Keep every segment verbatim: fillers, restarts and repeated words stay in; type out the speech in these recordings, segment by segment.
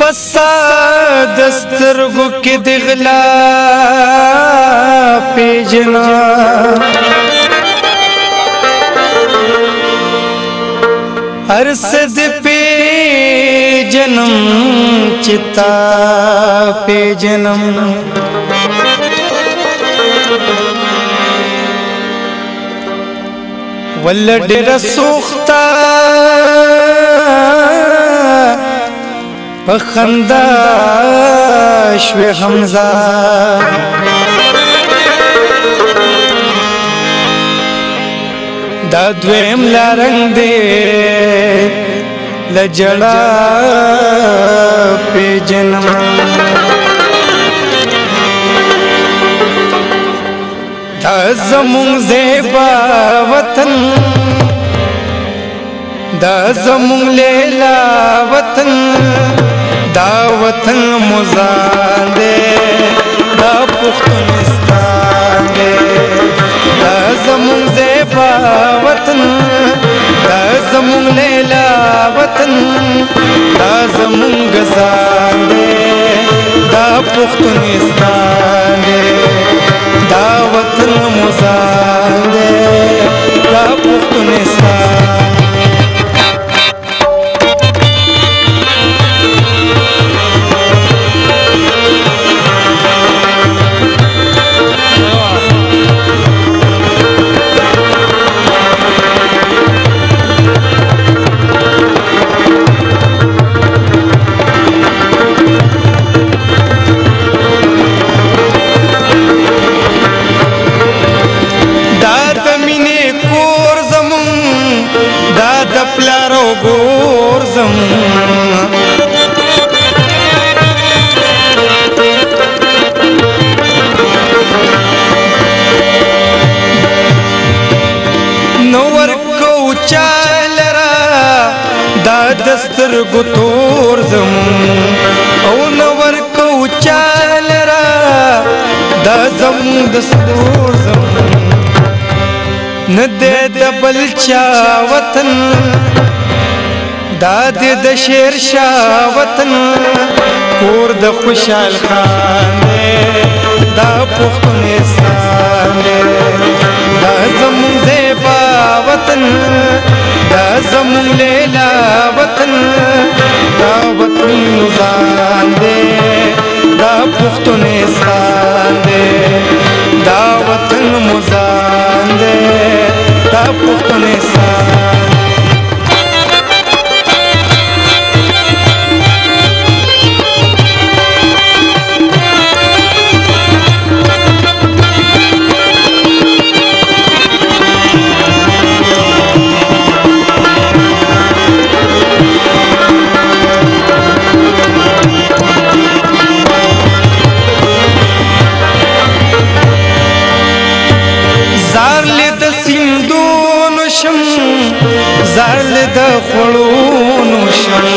فساد سترګو کې د غلا پیژنا هر صد پیژنم چتا پیژنم ول ډېر سوختا پخندا شوی حمزه دا دویم لارنګ دی لجړا پیجنم دا زمون زیبا وطن دا زمون لیلا وطن دا وطن مزان دے دا پختونستان دے دا زمون زیبا وطن دا زمون لیلا وطن دا زمون گزان دے دا پختونستان دے دا وطن مزان دے دا پختونستان ګور زمون نو ورکو چالرا دا دستر ګتور زمون او نو ورکو چالرا دا زمون دستور زمون ندے دبل چا وطن داد د شیر شاه وطن کور د خوشحال خان دا پختونستان دا زمون زیبا وطن دا زمون لیلا وطن دا وطن مزان دے دا پختونستان دے دا وطن مزان دے دا پختونستان زال د خړونو شم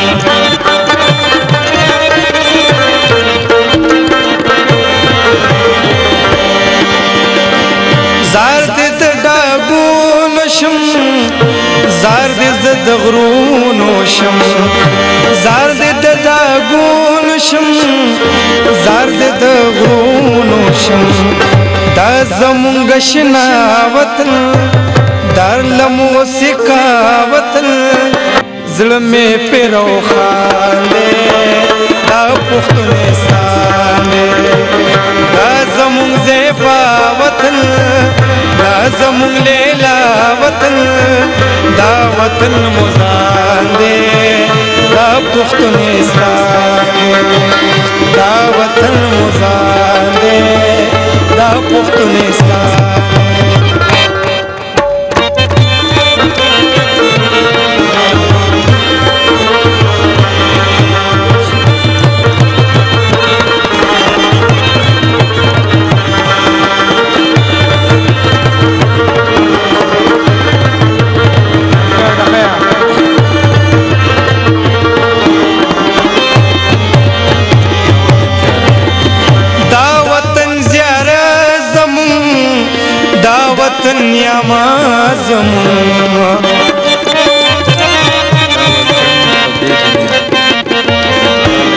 زار د ډاګونو شم زار د غرونو شم زار د ډاګونو شم زار د غرونو شم دا زمونږ شنا وطن دار لموسیقا وطن زلمے پیرو خان دے دا پختونستان دے دا زمون زیبا وطن دا زمون لیلا وطن دا وطن مزان دے دا پختونستان دے دا وطن مزان دے دا پختونستان وطن یاما زمون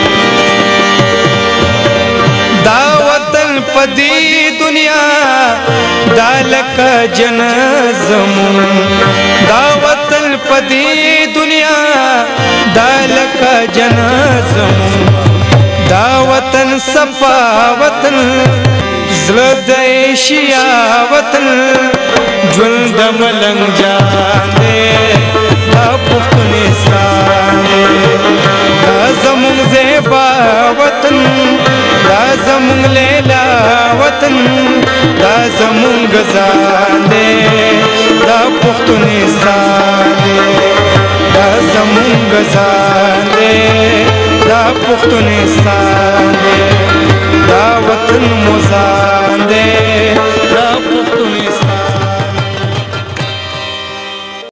لکه جنت زمون دا وطن پدی دنیا دا لکه جنت زمون دا وطن صفا وطن زړه د ایشیا وطن ژوند د ملنګ جان دی دا پښتونستان دی دا زمونږ زیبا وطن دا زمونږ لیلا وطن دا زمونږ ځان دی دا پښتونستان دی دا زمونږ ځان دی دا پښتونستان دی دا وطن مو ځان دی